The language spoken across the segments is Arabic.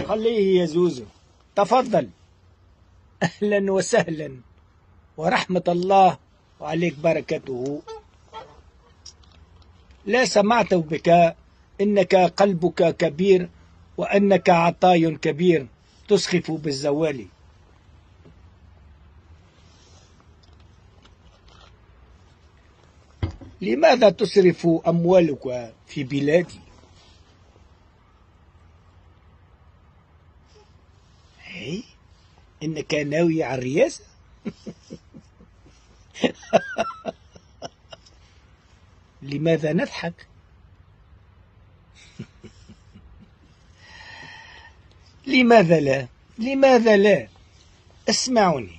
خليه يا زوزو، تفضل. أهلا وسهلا، ورحمة الله وعليك بركته. لا سمعت بك، إنك قلبك كبير وأنك عطاي كبير تسخف بالزوال. لماذا تصرف أموالك في بلادي؟ هي إنك ناوي على الرئاسة؟ لماذا نضحك؟ لماذا لا؟ لماذا لا؟ اسمعوني،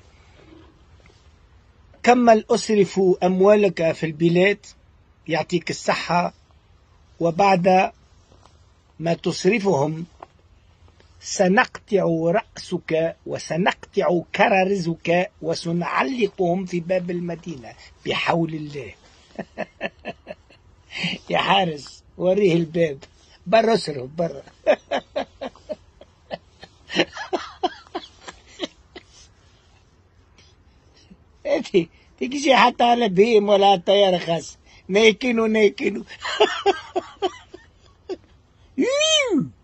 كمل أسرف أموالك في البلاد يعطيك الصحة، وبعد ما تصرفهم سنقطع رأسك وسنقطع كرارزك وسنعلقهم في باب المدينة بحول الله. يا حارس وريه الباب، برا اصرف برا. تيجي حتى على بيم ولا على طيارة خاص، ناكنوا